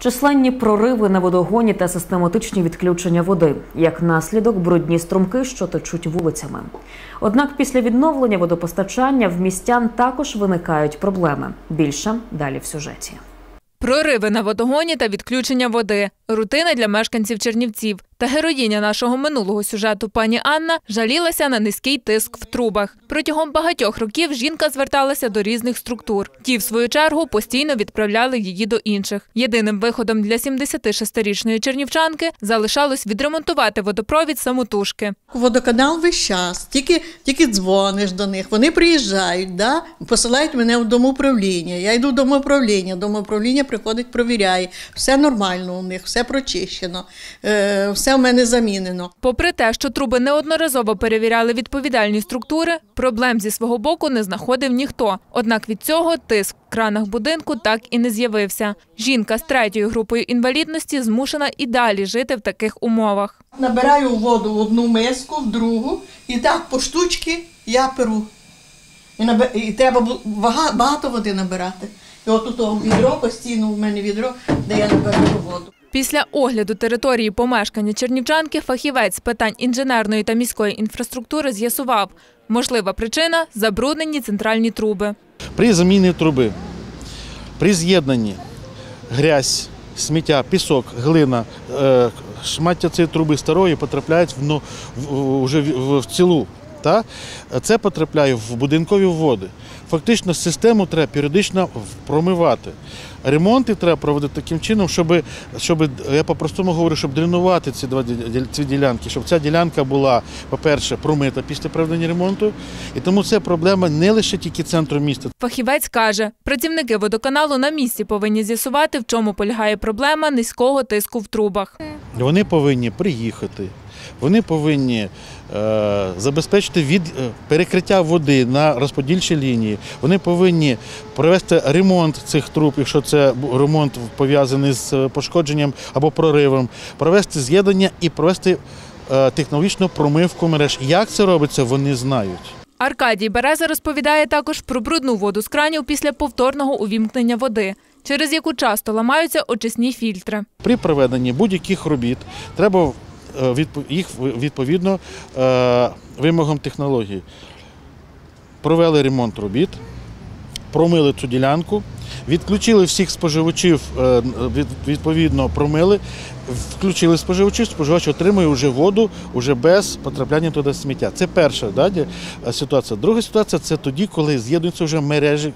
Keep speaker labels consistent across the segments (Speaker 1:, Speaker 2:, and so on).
Speaker 1: Численні прориви на водогоні та систематичні відключення води. Як наслідок – брудні струмки, що течуть вулицями. Однак після відновлення водопостачання в містян також виникають проблеми. Більше далі в сюжеті.
Speaker 2: Прориви на водогоні та відключення води – рутина для мешканців Чернівців. Та героїня нашого минулого сюжету пані Анна жалілася на низький тиск в трубах. Протягом багатьох років жінка зверталася до різних структур. Ті, в свою чергу, постійно відправляли її до інших. Єдиним виходом для 76-річної чернівчанки залишалось відремонтувати водопровід самотужки.
Speaker 3: Водоканал весь час, тільки дзвониш до них, вони приїжджають, посилають мене в домоуправління. Я йду в домоуправління приходить, провіряє. Все нормально у них, все прочищено, все в мене замінено.
Speaker 2: Попри те, що труби неодноразово перевіряли відповідальні структури, проблем зі свого боку не знаходив ніхто. Однак від цього тиск в кранах будинку так і не з'явився. Жінка з 3-ю групою інвалідності змушена і далі жити в таких умовах.
Speaker 3: Набираю воду в одну миску, в другу, і так по штучки я перу. І треба багато води набирати. І отут відро, постійно в мене відро, де я набираю воду.
Speaker 2: Після огляду території помешкання чернівчанки фахівець з питань інженерної та міської інфраструктури з'ясував, можлива причина – забруднені центральні труби.
Speaker 4: При заміні труби, при з'єднанні грязь, сміття, пісок, глина, шмаття цієї труби старої потрапляють вже в цілу. Це потрапляє в будинкові води. Фактично систему треба періодично промивати. Ремонти треба проводити таким чином, щоб я по-простому говорю, щоб дренувати ці ділянки, щоб ця ділянка була, по-перше, промита після проведення ремонту. І тому це проблема не лише тільки центру міста.
Speaker 2: Фахівець каже, працівники водоканалу на місці повинні з'ясувати, в чому полягає проблема низького тиску в трубах.
Speaker 4: Вони повинні приїхати. Вони повинні забезпечити перекриття води на розподільчій лінії. Вони повинні провести ремонт цих труб, якщо це ремонт пов'язаний з пошкодженням або проривом, провести з'єднання і провести технологічну промивку мереж. Як це робиться, вони знають.
Speaker 2: Аркадій Береза розповідає також про брудну воду з кранів після повторного увімкнення води, через яку часто ламаються очисні фільтри.
Speaker 4: При проведенні будь-яких робіт треба їх відповідно вимогам технології. Провели ремонт робіт, промили цю ділянку, відключили всіх споживачів, відповідно промили, включили споживачів, споживач отримує вже воду вже без потрапляння туди сміття. Це перша ситуація. Друга ситуація – це тоді, коли з'єднуються вже мережі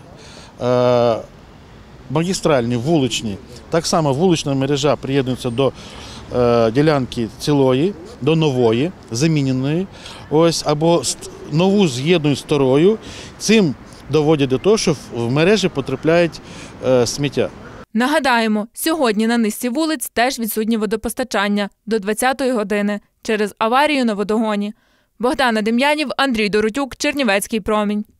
Speaker 4: магістральні, вуличні. Так само вулична мережа приєднується до ділянки цілої, до нової, заміненої, або нову з'єднують з старою. Цим доводять до того, що в мережі потрапляють сміття.
Speaker 2: Нагадаємо, сьогодні на низці вулиць теж відсутнє водопостачання до 20-ї години через аварію на водогоні. Богдана Дем'янів, Андрій Доротюк, Чернівецький промінь.